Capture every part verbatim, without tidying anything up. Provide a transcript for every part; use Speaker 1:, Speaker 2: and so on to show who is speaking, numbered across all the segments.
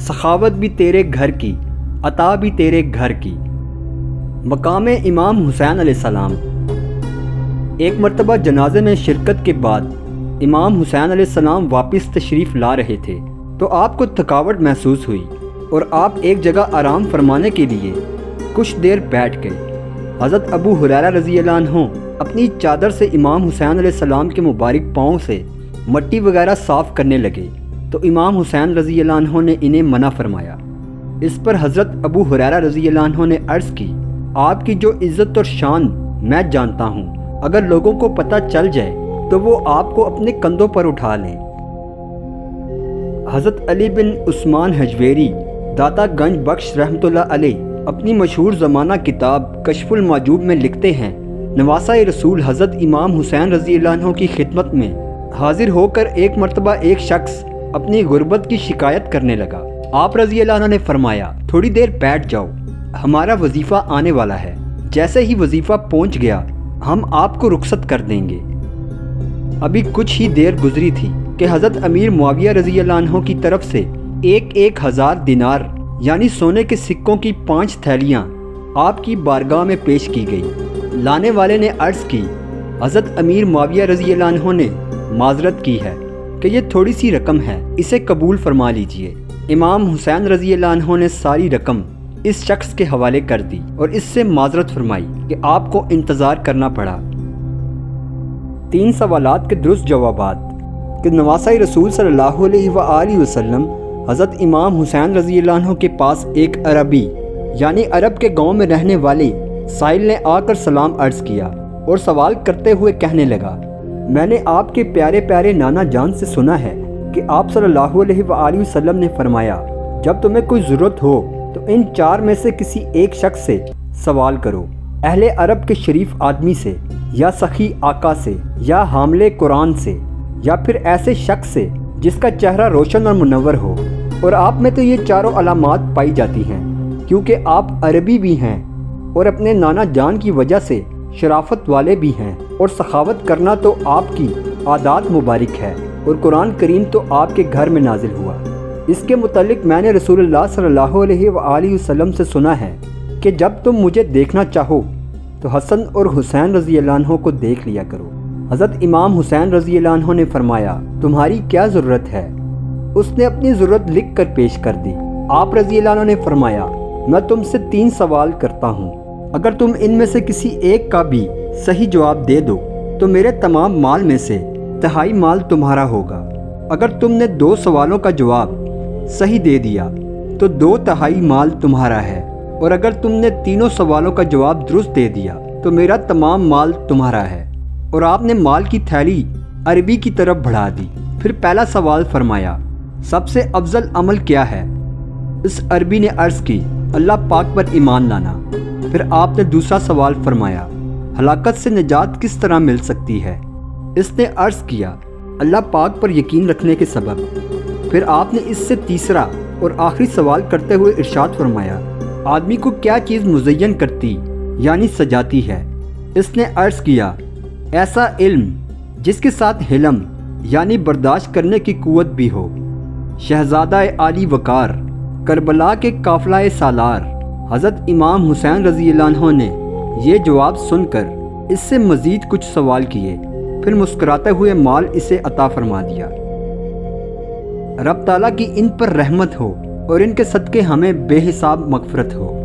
Speaker 1: سخاوت بھی تیرے گھر کی، عطا بھی تیرے گھر کی۔ مقام امام حسین علیہ السلام۔ ایک مرتبہ جنازے میں شرکت کے بعد امام حسین علیہ السلام واپس تشریف لا رہے تھے تو آپ کو تھکاوٹ محسوس ہوئی اور آپ ایک جگہ آرام فرمانے کے لیے کچھ دیر بیٹھ گئے۔ حضرت ابو ہریرہ رضی اللہ عنہ اپنی چادر سے امام حسین علیہ السلام کے مبارک پاؤں سے مٹی وغیرہ صاف کرنے لگے تو امام حسین رضی اللہ عنہ نے انہیں منع فرمایا۔ اس پر حضرت ابو ہریرہ رضی اللہ عنہ نے عرض کی، آپ کی جو عزت اور شان میں جانتا ہوں، اگر لوگوں کو پتہ چل جائے تو وہ آپ کو اپنے کندھوں پر اٹھا لیں۔ حضرت علی بن عثمان حجویری داتا گنج بخش رحمۃ اللہ علیہ اپنی مشہور زمانہ کتاب کشف المحجوب میں لکھتے ہیں، نواسہ رسول حضرت امام حسین رضی اللہ عنہ کی خدمت میں حاضر ہو کر ایک مرتبہ ایک شخص اپنی غربت کی شکایت کرنے لگا۔ آپ رضی اللہ عنہ نے فرمایا، تھوڑی دیر بیٹھ جاؤ، ہمارا وظیفہ آنے والا ہے، جیسے ہی وظیفہ پہنچ گیا ہم آپ کو رخصت کر دیں گے۔ ابھی کچھ ہی دیر گزری تھی کہ حضرت امیر معاویہ رضی اللہ عنہ کی طرف سے ایک ایک ہزار دینار یعنی سونے کے سکوں کی پانچ تھیلیاں آپ کی بارگاہ میں پیش کی گئی۔ لانے والے نے عرض کی، حضرت امیر معاویہ رضی اللہ عنہ نے معذرت کی ہے کہ یہ تھوڑی سی رقم ہے، اسے قبول فرما لیجئے۔ امام حسین رضی اللہ عنہ نے ساری رقم اس شخص کے حوالے کر دی اور اس سے معذرت فرمائی کہ آپ کو انتظار کرنا پڑا۔ تین سوالات کے درست جوابات کہ نواسہ رسول صلی اللہ علیہ وآلہ وسلم حضرت امام حسین رضی اللہ عنہ کے پاس ایک عربی یعنی عرب کے گاؤں میں رہنے والے سائل نے آ کر سلام عرض کیا اور سوال کرتے ہوئے کہنے لگا، میں نے آپ کے پیارے پیارے نانا جان سے سنا ہے کہ آپ صلی اللہ علیہ وآلہ وسلم نے فرمایا، جب تمہیں کوئی ضرورت ہو تو ان چار میں سے کسی ایک شخص سے سوال کرو، اہل عرب کے شریف آدمی سے، یا سخی آقا سے، یا حامل قرآن سے، یا پھر ایسے شخص سے جس کا چہرہ روشن اور منور ہو۔ اور آپ میں تو یہ چاروں علامات پائی جاتی ہیں، کیونکہ آپ عربی بھی ہیں اور اپنے نانا جان کی وجہ سے شرافت والے بھی ہیں، اور سخاوت کرنا تو آپ کی عادات مبارک ہے، اور قرآن کریم تو آپ کے گھر میں نازل ہوا۔ اس کے متعلق میں نے رسول اللہ صلی اللہ علیہ وآلہ وسلم سے سنا ہے کہ جب تم مجھے دیکھنا چاہو تو حسن اور حسین رضی اللہ عنہ کو دیکھ لیا کرو۔ حضرت امام حسین رضی اللہ عنہ نے فرمایا، تمہاری کیا ضرورت ہے؟ اس نے اپنی ضرورت لکھ کر پیش کر دی۔ آپ رضی اللہ عنہ نے فرمایا، میں تم سے تین سوال کرتا ہوں، اگر تم ان میں سے کسی ایک کا بھی صحیح جواب دے دو تو میرے تمام مال میں سے تہائی مال تمہارا ہوگا۔ اگر تم نے دو سوالوں کا جواب صحیح دے دیا تو دو تہائی مال تمہارا ہے، اور اگر تم نے تینوں سوالوں کا جواب درست دے دیا تو میرا تمام مال تمہارا ہے۔ اور آپ نے مال کی تھیلی عربی کی طرف بڑھا دی۔ پھر پہلا سوال فرمایا، سب سے افضل عمل کیا ہے؟ اس عربی نے عرض کی، اللہ پاک پر ایمان لانا۔ پھر آپ نے دوسرا سوال فرمایا، ہلاکت سے نجات کس طرح مل سکتی ہے؟ اس نے عرض کیا، اللہ پاک پر یقین رکھنے کے سبب۔ پھر آپ نے اس سے تیسرا اور آخری سوال کرتے ہوئے ارشاد فرمایا، آدمی کو کیا چیز مزین کرتی یعنی سجاتی ہے؟ اس نے عرض کیا، ایسا علم جس کے ساتھ حلم یعنی برداشت کرنے کی قوت بھی ہو۔ شہزادہ عالی وقار، کربلا کے قافلہ سالار حضرت امام حسین رضی اللہ عنہ نے یہ جواب سن کر اس سے مزید کچھ سوال کیے، پھر مسکراتے ہوئے مال اسے عطا فرما دیا۔ رب تعالیٰ کی ان پر رحمت ہو اور ان کے صدقے ہمیں بے حساب مغفرت ہو۔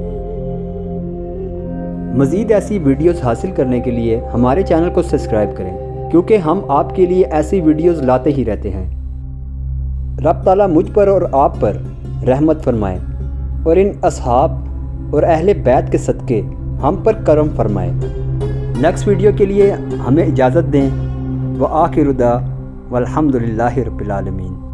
Speaker 1: مزید ایسی ویڈیوز حاصل کرنے کے لیے ہمارے چینل کو سبسکرائب کریں، کیونکہ ہم آپ کے لیے ایسی ویڈیوز لاتے ہی رہتے ہیں۔ رب تعالیٰ مجھ پر اور آپ پر رحمت فرمائے اور ان اصحاب اور اہل بیت کے صدقے ہم پر کرم فرمائے۔ نیکسٹ ویڈیو کے لیے ہمیں اجازت دیں۔ وآخر دعوانا والحمد للہ رب العالمین۔